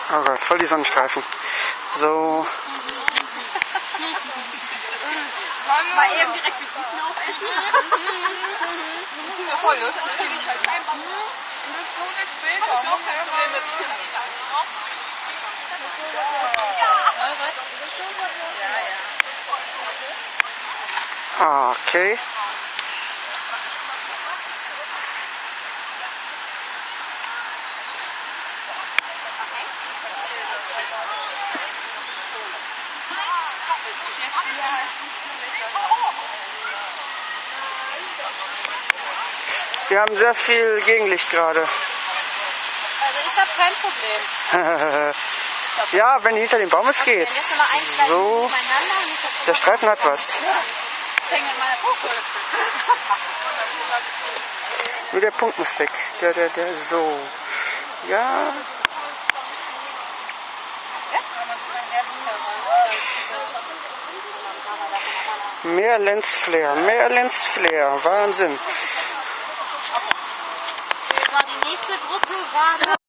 Oh Gott, voll die Sonnenstreifen. So. Mal eben direkt Visiten aufessen. Voll, das kriege ich halt kein Baum. Und das so nicht später. Das ist auch kein Problem mit. Okay. Wir haben sehr viel Gegenlicht gerade. Also ich habe kein Problem. Ja, wenn hinter dem Baum ist, geht's. So, der Streifen hat was. Nur der Punkt muss weg. Der, so. Ja. Mehr Lensflare, Wahnsinn. Die nächste Gruppe war